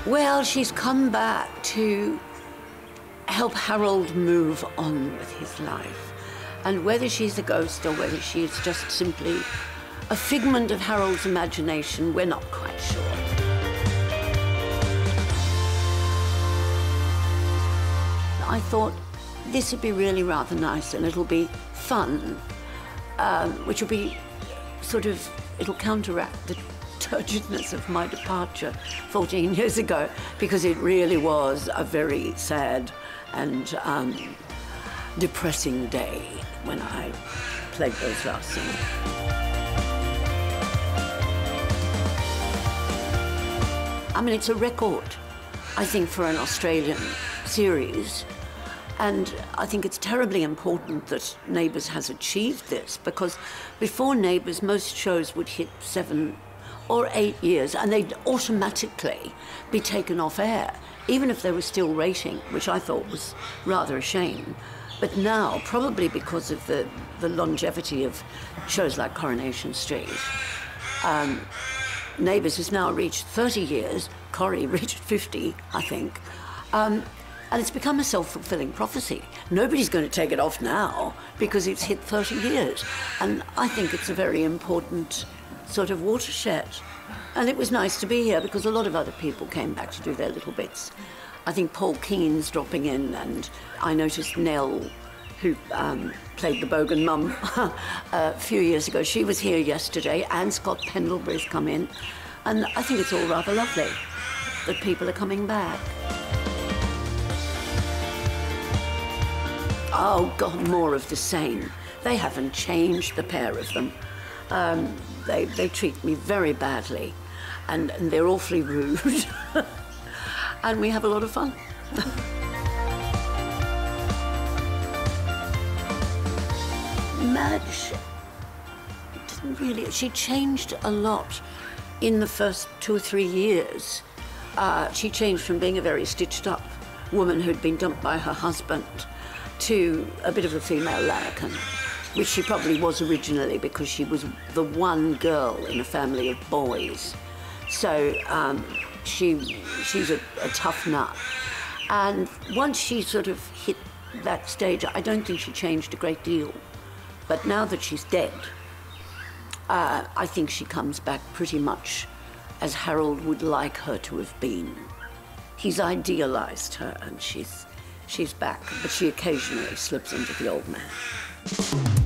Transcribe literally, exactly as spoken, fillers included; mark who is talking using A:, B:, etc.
A: Well, she's come back to help Harold move on with his life. And whether she's a ghost or whether she's just simply a figment of Harold's imagination, we're not quite sure. I thought this would be really rather nice, and it'll be fun, um, which will be sort of, it'll counteract the turgidness of my departure fourteen years ago, because it really was a very sad and um, depressing day when I played those last scenes. I mean, it's a record, I think, for an Australian series. And I think it's terribly important that Neighbours has achieved this, because before Neighbours, most shows would hit seven or eight years and they'd automatically be taken off air, even if they were still rating, which I thought was rather a shame. But now, probably because of the, the longevity of shows like Coronation Street, um, Neighbours has now reached thirty years, Corrie reached fifty, I think. Um, And it's become a self-fulfilling prophecy. Nobody's going to take it off now because it's hit thirty years. And I think it's a very important sort of watershed. And it was nice to be here because a lot of other people came back to do their little bits. I think Paul Keen's dropping in, and I noticed Nell, who um, played the Bogan mum a few years ago. She was here yesterday. Anne Scott Pendlebury's come in. And I think it's all rather lovely that people are coming back. Oh, God, more of the same. They haven't changed, the pair of them. Um, they, they treat me very badly, and, and they're awfully rude. And we have a lot of fun. Madge didn't really, she changed a lot in the first two or three years. Uh, she changed from being a very stitched up woman who'd been dumped by her husband to a bit of a female larrikin, which she probably was originally because she was the one girl in a family of boys. So um, she, she's a, a tough nut. And once she sort of hit that stage, I don't think she changed a great deal. But now that she's dead, uh, I think she comes back pretty much as Harold would like her to have been. He's idealised her, and she's She's back, but she occasionally slips into the old man.